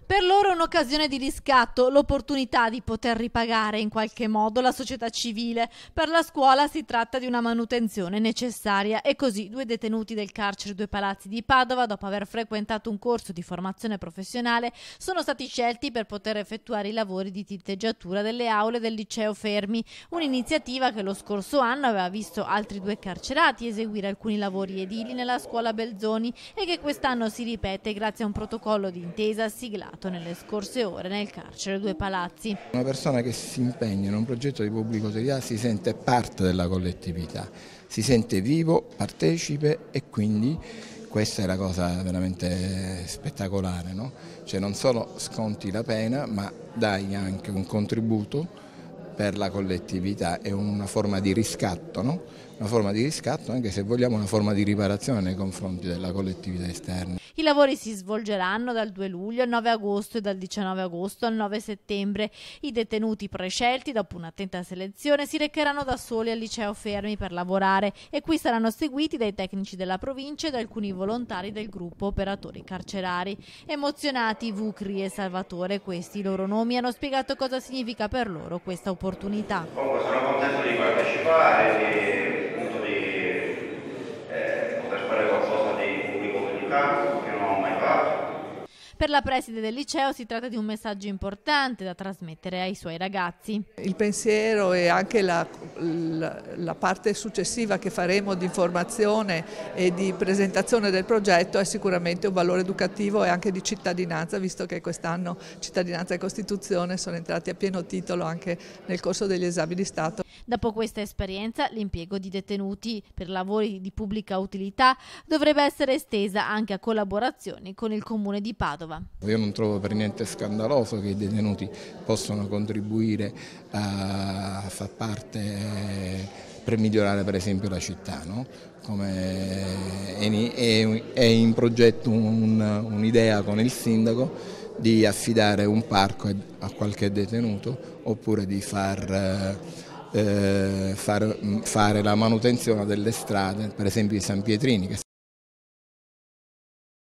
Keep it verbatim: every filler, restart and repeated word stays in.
Per loro è un'occasione di riscatto, l'opportunità di poter ripagare in qualche modo la società civile. Per la scuola si tratta di una manutenzione necessaria e così due detenuti del carcere Due Palazzi di Padova, dopo aver frequentato un corso di formazione professionale, sono stati scelti per poter effettuare i lavori di tinteggiatura delle aule del liceo Fermi, un'iniziativa che lo scorso anno aveva visto altri due carcerati eseguire alcuni lavori edili nella scuola Belzoni e che quest'anno si ripete grazie a un protocollo d'intesa siglato nelle scorse ore nel carcere Due Palazzi. Una persona che si impegna in un progetto di pubblica utilità si sente parte della collettività, si sente vivo, partecipe e quindi questa è la cosa veramente spettacolare, no? Cioè non solo sconti la pena ma dai anche un contributo per la collettività, è una forma di riscatto, no? Una forma di riscatto, anche se vogliamo una forma di riparazione nei confronti della collettività esterna. I lavori si svolgeranno dal due luglio al nove agosto e dal diciannove agosto al nove settembre. I detenuti prescelti, dopo un'attenta selezione, si recheranno da soli al liceo Fermi per lavorare e qui saranno seguiti dai tecnici della provincia e da alcuni volontari del gruppo operatori carcerari. Emozionati Vucri e Salvatore, questi i loro nomi, hanno spiegato cosa significa per loro questa opportunità. Comunque sono contento di partecipare e appunto di eh, poter fare qualcosa di pubblico utilità che non ho mai fatto. Per la preside del liceo si tratta di un messaggio importante da trasmettere ai suoi ragazzi. Il pensiero e anche la, la, la parte successiva che faremo di informazione e di presentazione del progetto è sicuramente un valore educativo e anche di cittadinanza, visto che quest'anno cittadinanza e Costituzione sono entrati a pieno titolo anche nel corso degli esami di Stato. Dopo questa esperienza, l'impiego di detenuti per lavori di pubblica utilità dovrebbe essere estesa anche a collaborazioni con il Comune di Padova. Io non trovo per niente scandaloso che i detenuti possano contribuire a far parte per migliorare per esempio la città, no? Come è in progetto un'idea con il sindaco di affidare un parco a qualche detenuto oppure di far Eh, far, fare la manutenzione delle strade, per esempio di San Pietrini. Che